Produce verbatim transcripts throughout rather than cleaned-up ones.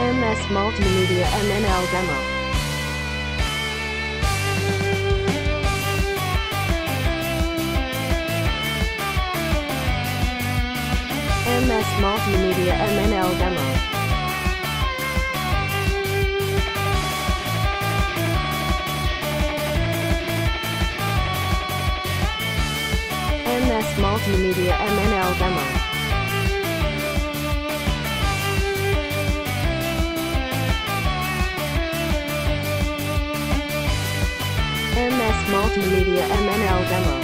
M S Multimedia M N L Demo. M S Multimedia M N L Demo. M S Multimedia M N L Demo. M S Multimedia M N L Demo.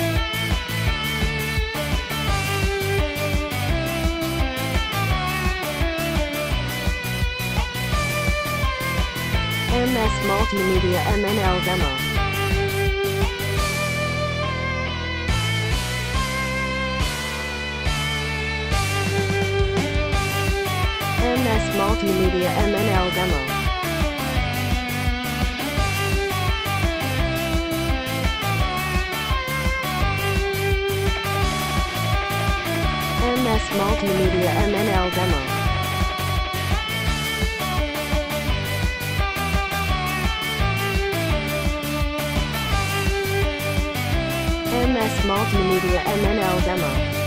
M S Multimedia M N L Demo. M S Multimedia M N L Demo. M S Multimedia M N L Demo. M S Multimedia M N L Demo.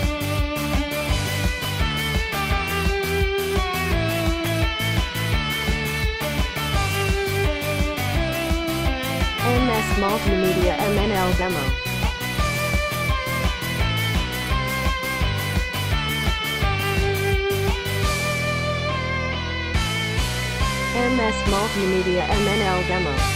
M S Multimedia M N L Demo. M S Multimedia M N L Demo.